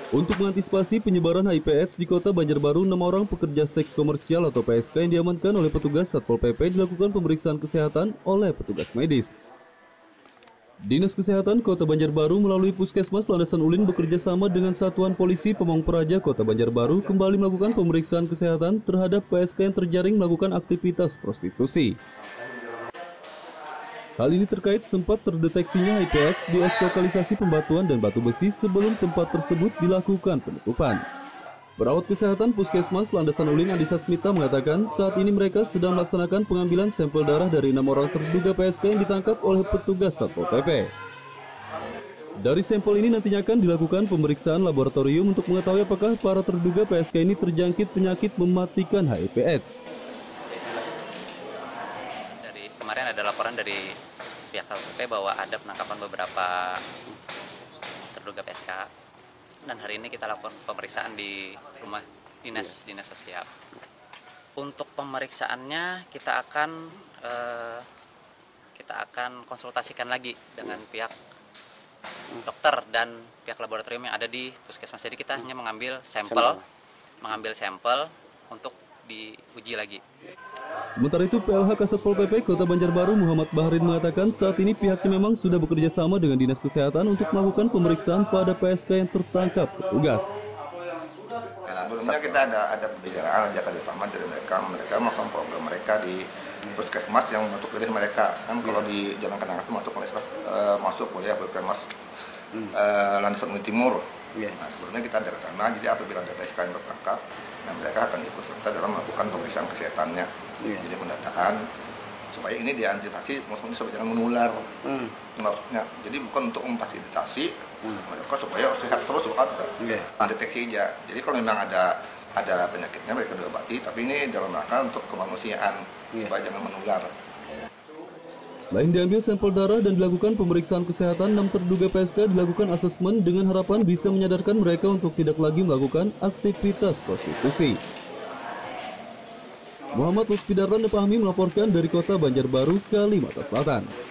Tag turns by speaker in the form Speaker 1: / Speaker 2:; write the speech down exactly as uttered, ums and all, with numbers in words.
Speaker 1: Untuk mengantisipasi penyebaran H I V AIDS di kota Banjarbaru, enam orang pekerja seks komersial atau P S K yang diamankan oleh petugas Satpol P P dilakukan pemeriksaan kesehatan oleh petugas medis. Dinas Kesehatan Kota Banjarbaru melalui Puskesmas Landasan Ulin bekerja sama dengan Satuan Polisi Pamong Praja Kota Banjarbaru kembali melakukan pemeriksaan kesehatan terhadap P S K yang terjaring melakukan aktivitas prostitusi. Hal ini terkait sempat terdeteksinya H I V AIDS di eks-lokalisasi Pembatuan dan Batu Besi sebelum tempat tersebut dilakukan penutupan. Perawat kesehatan Puskesmas Landasan Ulin Andi Sasmita mengatakan saat ini mereka sedang melaksanakan pengambilan sampel darah dari enam orang terduga P S K yang ditangkap oleh petugas Satpol P P. Dari sampel ini nantinya akan dilakukan pemeriksaan laboratorium untuk mengetahui apakah para terduga P S K ini terjangkit penyakit mematikan H I V AIDS.
Speaker 2: Dari kemarin ada laporan dari pihak Satpol P P bahwa ada penangkapan beberapa terduga P S K. Dan hari ini kita lakukan pemeriksaan di rumah dinas dinas sosial. Untuk pemeriksaannya kita akan eh, kita akan konsultasikan lagi dengan pihak dokter dan pihak laboratorium yang ada di puskesmas. Jadi kita hanya mengambil sampel, mengambil sampel untuk diuji lagi.
Speaker 1: Sementara itu, P L H Kasatpol P P Kota Banjarbaru Muhammad Bahrin mengatakan saat ini pihaknya memang sudah bekerja sama dengan Dinas Kesehatan untuk melakukan pemeriksaan pada P S K yang tertangkap petugas.
Speaker 3: Nah, sebelumnya kita ada ada pembicaraan, ada kerjasama dari mereka, mereka melakukan program mereka di puskesmas yang masuk ke mereka. Kan kalau di Jalan Kenangan itu masuk oleh uh, masuk oleh puskesmas uh, Landasan Ulin Timur. Nah, sebelumnya kita ada ke sana, jadi apabila ada P S K yang tertangkap, nah mereka akan ikut serta dalam melakukan pemeriksaan kesehatannya, yeah. Jadi pendataan supaya ini diantisipasi, maksudnya supaya jangan menular, hmm. maksudnya. Jadi bukan untuk memfasilitasi hmm. mereka supaya sehat terus, bukan yeah. Nah, deteksi aja. Jadi kalau memang ada ada penyakitnya mereka diobati, tapi ini dalam rangka untuk kemanusiaan, yeah. Supaya jangan menular.
Speaker 1: Selain diambil sampel darah dan dilakukan pemeriksaan kesehatan, enam terduga P S K dilakukan asesmen dengan harapan bisa menyadarkan mereka untuk tidak lagi melakukan aktivitas prostitusi. Muhammad Lutfi Darlan Nepahmi melaporkan dari Kota Banjarbaru, Kalimantan Selatan.